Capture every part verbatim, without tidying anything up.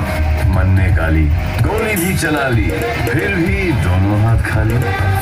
मन ने गाली, गोली भी चला ली, फिर भी दोनों हाथ खाली।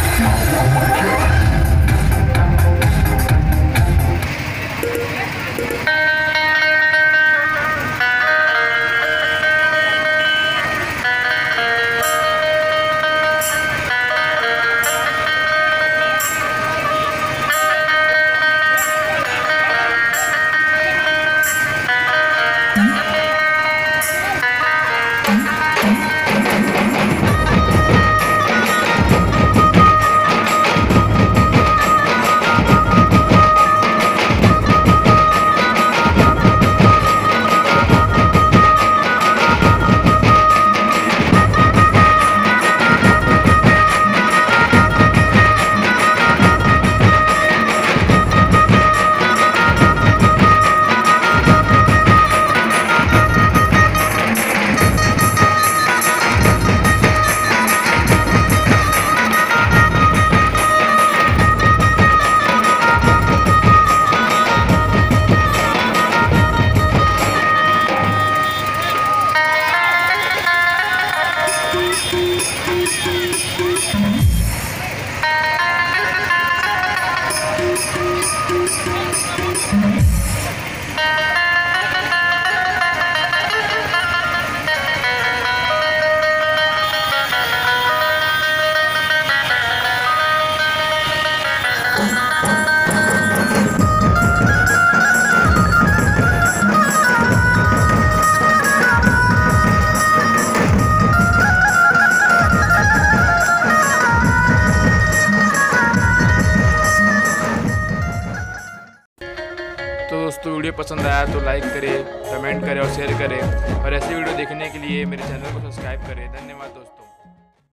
तो दोस्तों वीडियो पसंद आया तो लाइक करें, कमेंट करें और शेयर करें, और ऐसे वीडियो देखने के लिए मेरे चैनल को सब्सक्राइब करें। धन्यवाद दोस्तों।